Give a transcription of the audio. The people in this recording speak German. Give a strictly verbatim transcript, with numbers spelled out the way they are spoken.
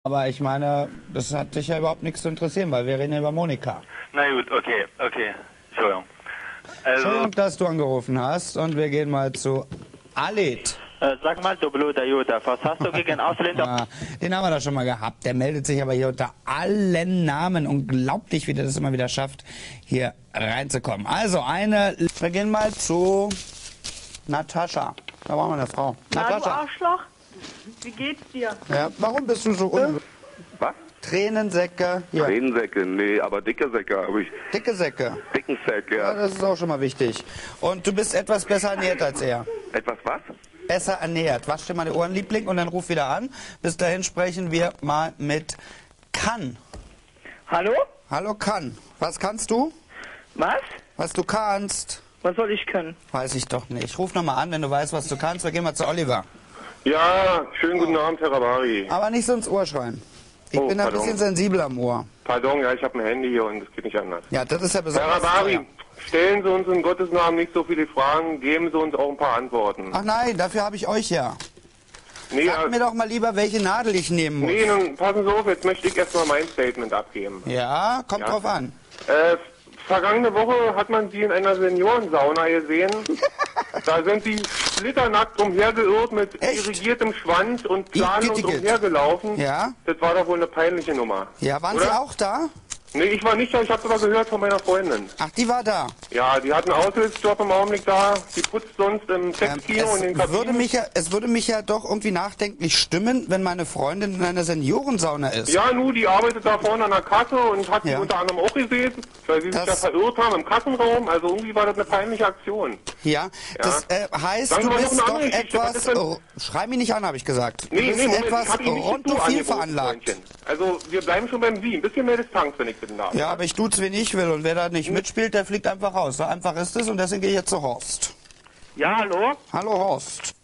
Aber ich meine, das hat dich ja überhaupt nichts zu interessieren, weil wir reden ja über Monika. Na gut, okay, okay. Entschuldigung. Also, Entschuldigung, dass du angerufen hast und wir gehen mal zu Alit. äh, sag mal, du blöder Jutta, was hast du gegen Ausländer? Ja, den haben wir da schon mal gehabt. Der meldet sich aber hier unter allen Namen. Unglaublich, wie der das immer wieder schafft, hier reinzukommen. Also, eine... Wir gehen mal zu Natascha. Da brauchen wir eine Frau. Na, du Natascha. Arschloch, wie geht's dir? Ja, warum bist du so un... Was? Tränensäcke. Hier, Tränensäcke? Nee, aber dicke Säcke habe ich. dicke Säcke. Dicken Sack, Ja, ja. das ist auch schon mal wichtig. Und du bist etwas besser ernährt als er. Etwas was? Besser ernährt. Wasch dir mal die Ohren, Liebling, und dann ruf wieder an. Bis dahin sprechen wir mal mit Kann. Hallo? Hallo Kann. Was kannst du? Was? Was du kannst? Was soll ich können? Weiß ich doch nicht. Ruf nochmal an, wenn du weißt, was du kannst. Wir gehen mal zu Oliver. Ja, schönen guten Abend, Herr Rabari. Aber nicht so ins Ohr schreien. Ich Oh, bin ein pardon. bisschen sensibel am Ohr. Pardon, ja, ich habe ein Handy hier und das geht nicht anders. Ja, das ist ja Herr besonders Rabari, teuer. stellen Sie uns in Gottes Namen nicht so viele Fragen, geben Sie uns auch ein paar Antworten. Ach nein, dafür habe ich euch ja. nee, Sag mir ja, doch mal lieber, welche Nadel ich nehmen muss. nee, nun passen Sie auf, jetzt möchte ich erstmal mein Statement abgeben. Ja, kommt Ja. drauf an. Äh, vergangene Woche hat man Sie in einer Seniorensauna gesehen. Da sind Sie splitternackt umhergeirrt mit Echt? irrigiertem Schwanz und planlos Igitt, Igitt. umhergelaufen. Ja? Das war doch wohl eine peinliche Nummer. Ja, waren Oder? Sie auch da? Nee, ich war nicht da, ich habe aber gehört von meiner Freundin. Ach, die war da. Ja, die hat einen Aushilfsjob im Augenblick da. Die putzt sonst im Ähm, Sexkino und in den es, würde Kabinen. mich ja, es würde mich ja doch irgendwie nachdenklich stimmen, wenn meine Freundin in einer Seniorensauna ist. Ja, nu, die arbeitet da vorne an der Kasse und hat Ja. sie unter anderem auch gesehen, weil sie sich Das- da verirrt haben im Kassenraum. Also irgendwie war das eine peinliche Aktion. Ja, das äh, heißt, Sagen du wir mal noch bist eine doch andere Geschichte. Was etwas... ist denn- Oh, schrei mich nicht an, habe ich gesagt. Du Nee, bist nee, Moment, etwas ich habe ihn nicht mit du rundum viel angeboten, veranlagt. Freundchen. Also wir bleiben schon beim Sie. Ein bisschen mehr Distanz, wenn ich bitten darf. Ja, aber ich tut's, wen ich will. Und wer da nicht mitspielt, der fliegt einfach raus. So einfach ist es und deswegen gehe ich jetzt zu Horst. Ja, hallo? Hallo Horst.